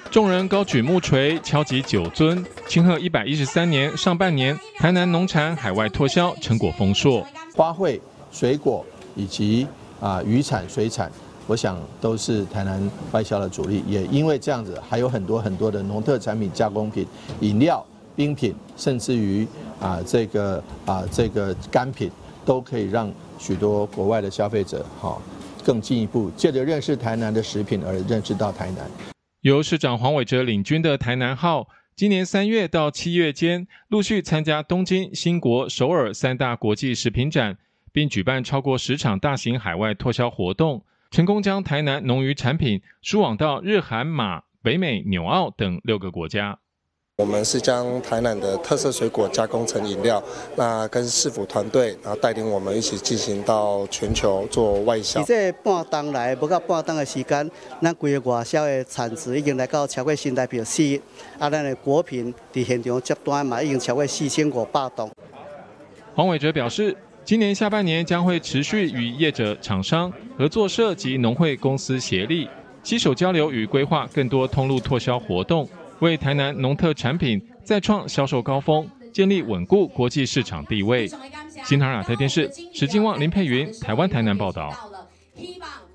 众人高举木锤，敲击酒樽，庆贺113年上半年台南农产海外脱销成果丰硕。 花卉、水果以及渔产、水产，我想都是台南外销的主力。也因为这样子，还有很多的农特产品、加工品、饮料、冰品，甚至于这个干品，都可以让许多国外的消费者更进一步借着认识台南的食品而认识到台南。 由市长黄伟哲领军的台南号，今年3月到7月间，陆续参加东京、新国、首尔3大国际食品展，并举办超过10场大型海外脱销活动，成功将台南农渔产品输往到日、韩、马、北美、纽澳等6个国家。 我们是将台南的特色水果加工成饮料，那跟市府团队，然后带领我们一起进行到全球做外销。 这半冬来，不到半冬的时间，咱规个外销的产值已经来到超过新台币4亿，咱的果品在现场接单嘛，已经超过4500吨。 黄伟哲表示，今年下半年将会持续与业者、厂商、合作社及农会公司协力，携手交流与规划更多通路脱销活动。为台南农特产品再创销售高峰，建立稳固国际市场地位。新唐人亚太电视史金旺、林佩云，台湾台南报道。